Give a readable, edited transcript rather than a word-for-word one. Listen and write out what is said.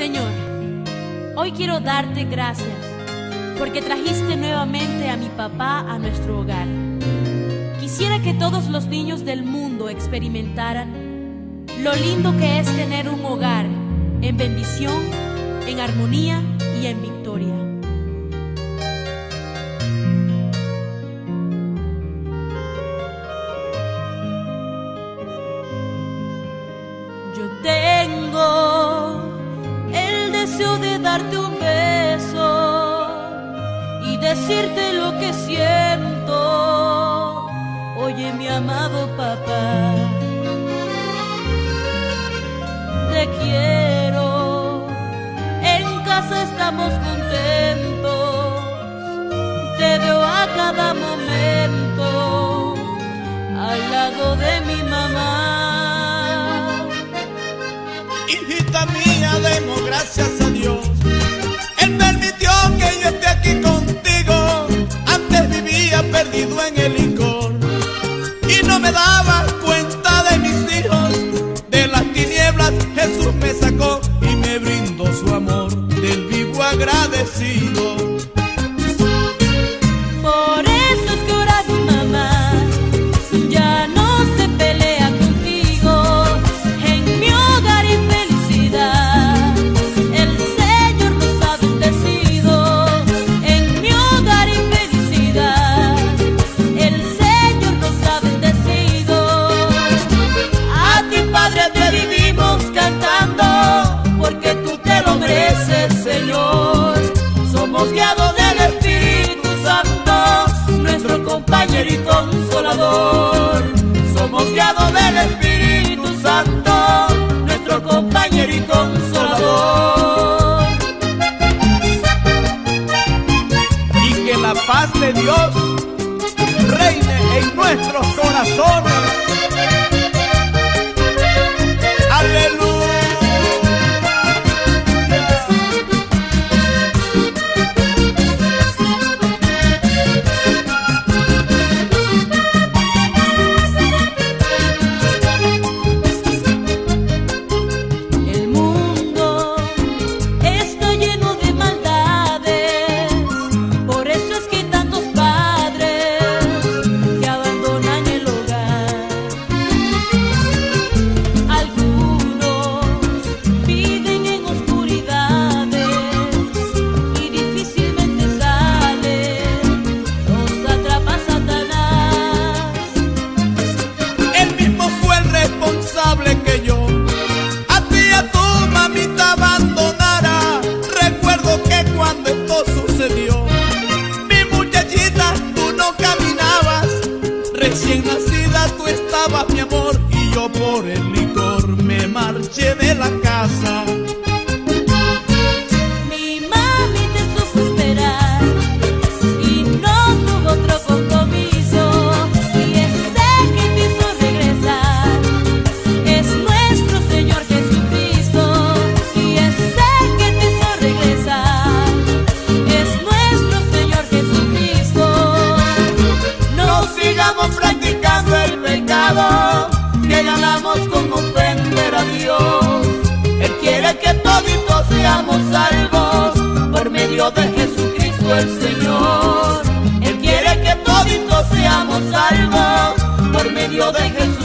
Señor, hoy quiero darte gracias porque trajiste nuevamente a mi papá a nuestro hogar. Quisiera que todos los niños del mundo experimentaran lo lindo que es tener un hogar en bendición, en armonía y en victoria. Yo tengo el deseo de darte un beso y decirte lo que siento. Oye, mi amado papá, te quiero, en casa estamos contentos, te veo a cada momento al lado de mi mamá. Hijita mía, demos gracias a Dios. Él permitió que yo esté aquí contigo. Antes vivía perdido en el licor y no me daba cuenta de mis hijos. De las tinieblas Jesús me sacó y me brindó su amor. Del vivo agradecido. Por eso es que ahora mi mamá ya no se pelea contigo. En mi hogar y felicidad el Señor nos ha bendecido. En mi hogar y felicidad el Señor nos ha bendecido. A ti, Padre, te vivimos cantando porque tú te lo mereces, Señor. Somos guiados del Espíritu Santo, nuestro compañero y consolador. Somos guiados del Espíritu Santo, nuestro compañero y consolador. Y que la paz de Dios reine en nuestros corazones. Aleluya. El mundo está lleno de maldades, por eso es que tantos padres que abandonan el hogar. Algunos viven en oscuridades y difícilmente salen, los atrapa Satanás. Él mismo fue el responsable que yo a ti y a tu mamita abandonara. Recuerdo que cuando esto sucedió, mi muchachita, tú no caminabas. Recién nacida tú estabas, mi amor, y yo por el licor me marché de la casa. Mi mami te supo esperar y no tuvo otro compromiso, y ese que te hizo regresar es nuestro Señor Jesucristo. Y ese que te hizo regresar es nuestro Señor Jesucristo. No sigamos practicando el pecado, que ganamos con ofender a Dios. Él quiere que toditos seamos salvos por medio de Jesucristo el Señor. Él quiere que toditos seamos salvos por medio de Jesucristo.